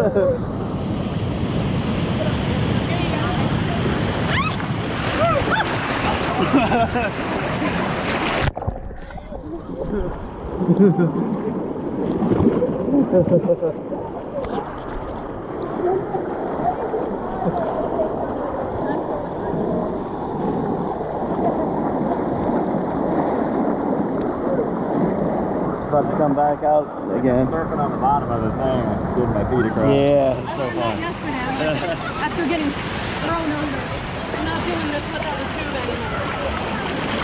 About to come back out again. Surfing on the bottom of the thing and getting my feet across. Yeah, it's so fun. Yesterday, after getting thrown under. I'm not doing this without a tube anymore.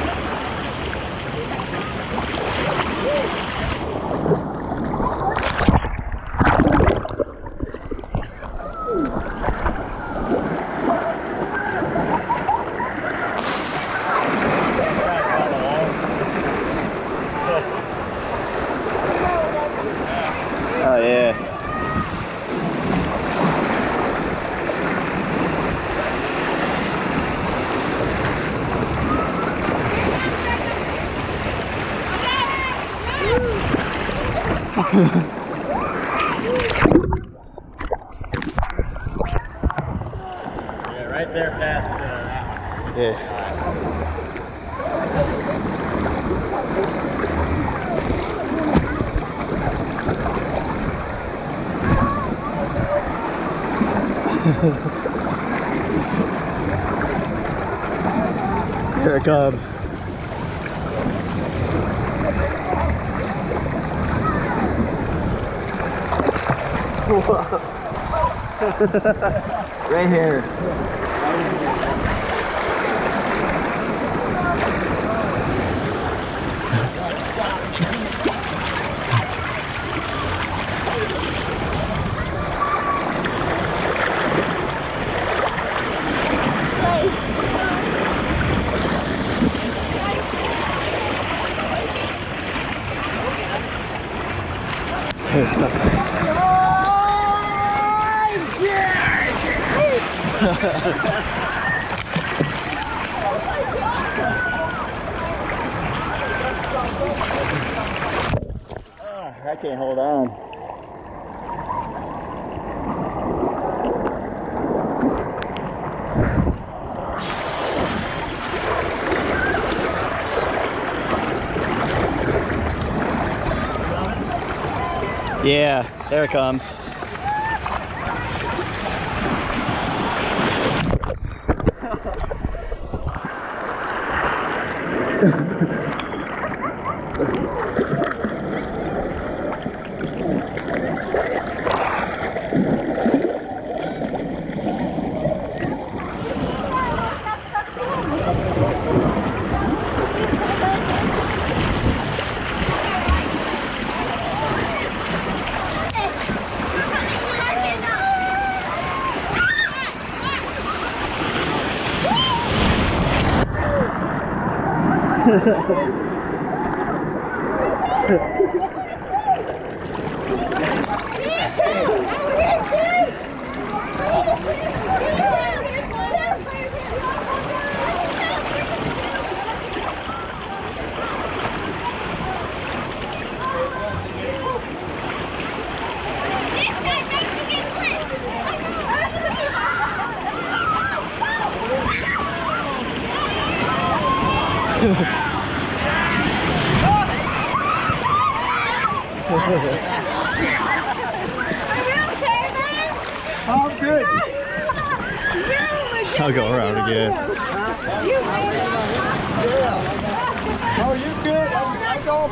Oh yeah. Yeah, right there past that one. Yeah. Here it comes. Right here. I can't hold on. Yeah, there it comes. I'm good. I'll go around again. Oh, you good? I'm going.